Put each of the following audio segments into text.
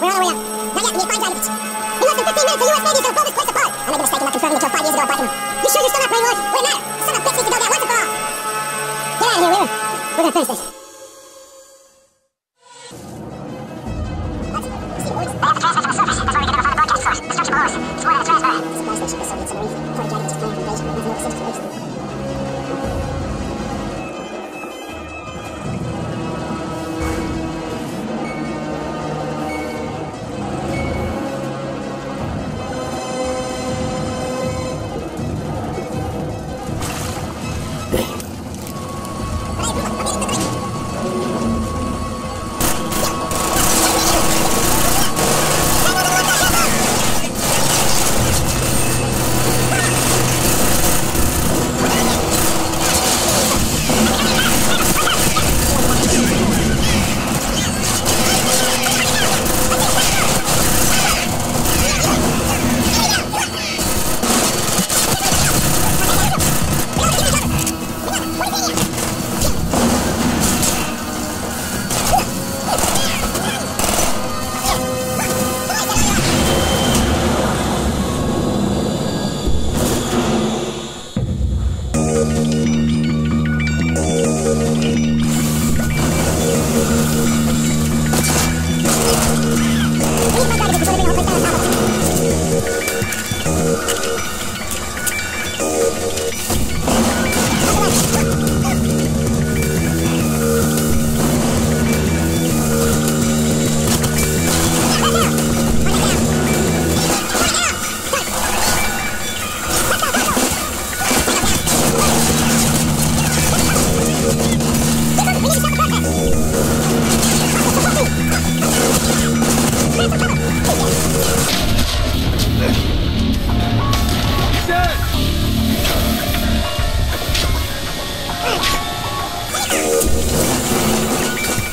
We're on our way up. Not yet, we need to find targets. In less than 15 minutes, the US Navy is going to blow this place apart. I made a mistake in not confirming the kill 5 years ago at Barkingham. You sure you're still not playing Willis? Wouldn't matter. Son of a bitch needs to go down once and for all. Get out of here, Wheeler. We're gonna finish this.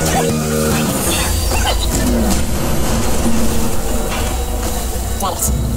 Dragons.